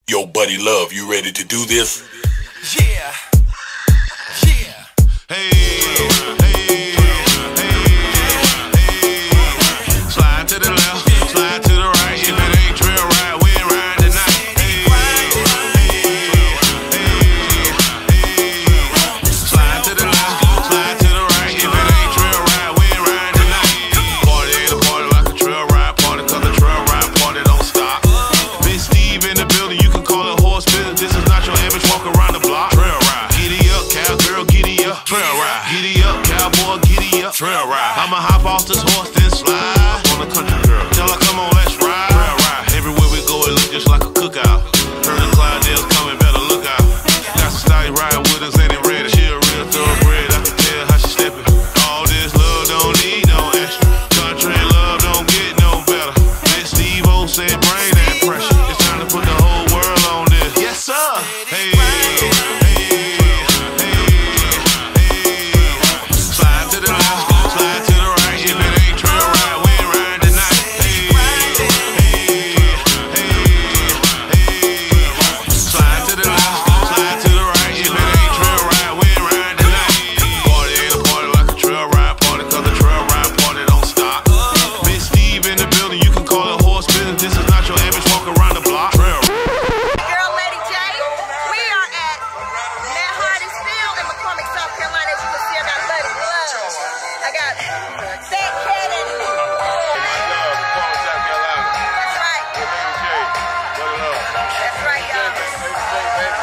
Yo, Buddy Love, you ready to do this? Yeah. Yeah. Hey, hey, hey. Slide to the left, slide to the right. If it ain't trail ride, we ain't riding tonight. Hey, hey. Slide to the left, slide to the right. If it ain't trail ride, we ain't riding tonight. Party ain't a party like a trail ride party, 'cause the trail ride party don't stop. Big Steve in the building, you can call it horse business. This is not your average walk around the block. Trail ride, giddy up, cowgirl, giddy up. Trail ride, giddy up, cowboy, giddy up. Trail ride, I'ma hop off this horse then slide on the country girl. Tell her come on, let's ride. Trail ride, everywhere we go it look just like a cookout. Heard the Clydesdales coming, better look out. Got some style riding with us, ain't it ready? She a real thoroughbred, I can tell how she stepping. All this love don't need no extra. Country love don't get no better. Let Steve O said bring that pressure. It's time to put the whole world on this. Yes sir. Hey, hey, hey, hey. Slide to the left, slide to the right. If it ain't trail ride, we ain't riding tonight. Hey, hey, hey, hey. Slide to the left, slide to the right. If it ain't trail ride, we ain't riding tonight. Party ain't a party like a trail ride party, 'cause the trail ride party don't stop. Big Steve in the building, you can call it horse business. This is not your average walk around the block. Trail Girl, Lady J, we are at Matt Hardy's Field in McCormick, South Carolina. As you can see, I got Buddy Love. I got Fat Cat and me. That's right. That's right, y'all.